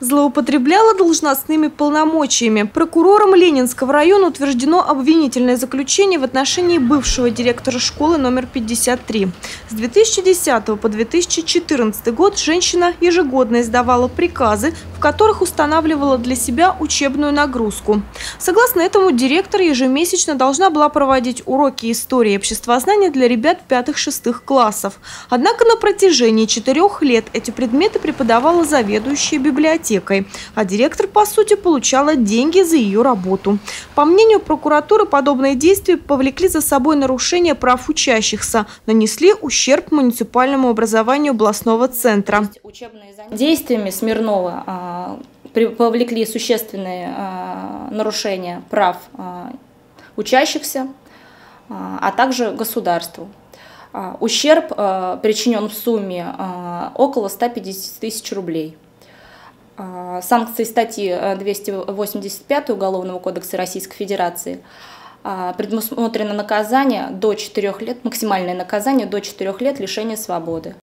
Злоупотребляла должностными полномочиями. Прокурором Ленинского района утверждено обвинительное заключение в отношении бывшего директора школы номер 53. С 2010 по 2014 год женщина ежегодно издавала приказы, в которых устанавливала для себя учебную нагрузку. Согласно этому, директор ежемесячно должна была проводить уроки истории и обществознания для ребят 5-6 классов. Однако на протяжении 4 лет эти предметы преподавала заведующая библиотекой, а директор, по сути, получала деньги за ее работу. По мнению прокуратуры, подобные действия повлекли за собой нарушение прав учащихся, нанесли ущерб муниципальному образованию областного центра. Действиями Смирнова повлекли существенные нарушения прав учащихся, а также государству. Ущерб причинен в сумме около 150 тысяч рублей. Санкции статьи 285 Уголовного кодекса Российской Федерации предусмотрено наказание до 4 лет, максимальное наказание до 4 лет лишения свободы.